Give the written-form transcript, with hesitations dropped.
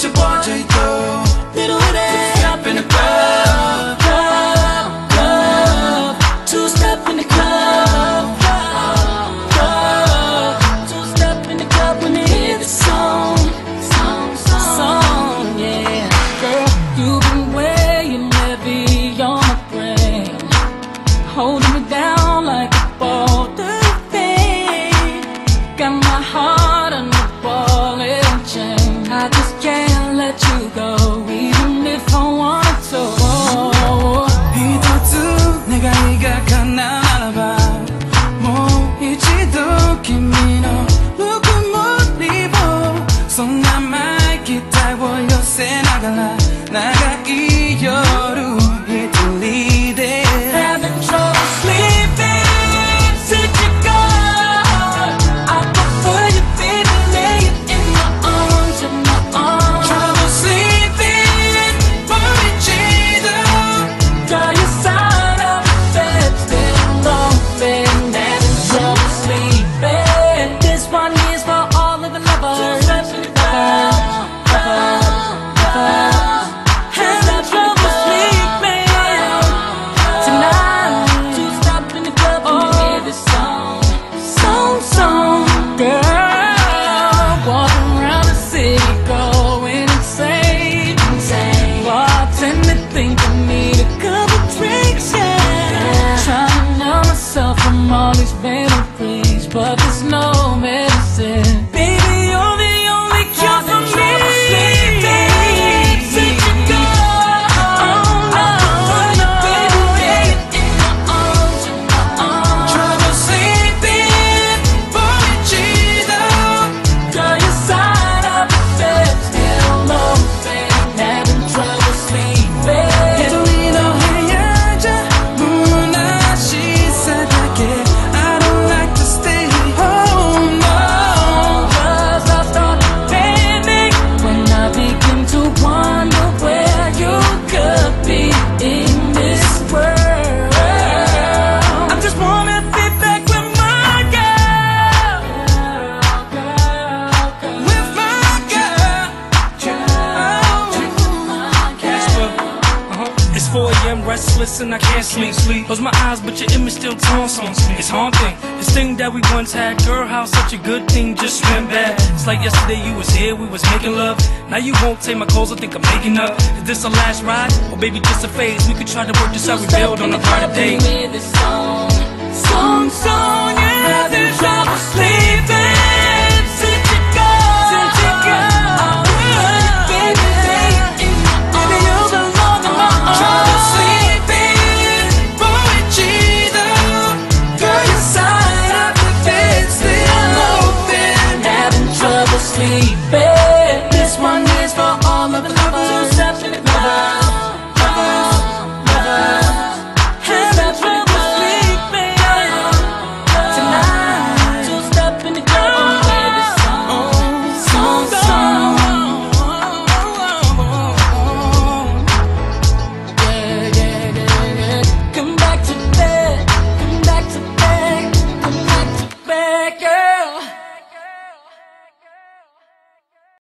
마셔보자 이도 Little it step in the club, club, club. Two step in the club, club, club. Two step in the club when they hear the song, song, yeah. Girl, you've been weighing heavy on my brain, holding me down like a boulder thing. Got my heart on the ball and chain. I just can't let you go, even if I wanted to. 이도두 내가 이각한 날 알아봐 모일지도君のぬくもりをそんな前期待を寄せながら長い夜一人で Having trouble sleeping since you gone. I prefer you, baby, laying in my arms, in my arms. Trouble sleeping 모르지도 Got your side of the bed, still open. Having trouble sleeping. This one is for all of the lovers. Having trouble sleeping tonight. Two step in the club and you hear this song, song, girl. Walking around the city, going insane. Bartender think I need a couple drinks, yeah. Trying to numb myself from all these memories, but there's no medicine. Baby, you're the only cure for me. Since you gone, I prefer you, baby, laying in my arms, in my arms. Trouble sleeping 모르지도 Girl, your side of the bed still open. Having trouble sleeping. 우리도 헤어져 무난히 사랑해 I don't like to stay home no Cause I start panic when I begin to wonder where you could be in this world. I just wanna be back with my girl with my girl It's 4 a.m. restless and I can't sleep. Close my eyes but your image still taunts me. It's haunting. This thing that we once had, girl, how such a good thing just went bad. It's like yesterday you was here, we was making love. Now you won't take my clothes, I think I'm making up. Is this a last ride? Or baby just a phase? We could try to work this out, we build on a brighter day. Hear this song, song, yeah.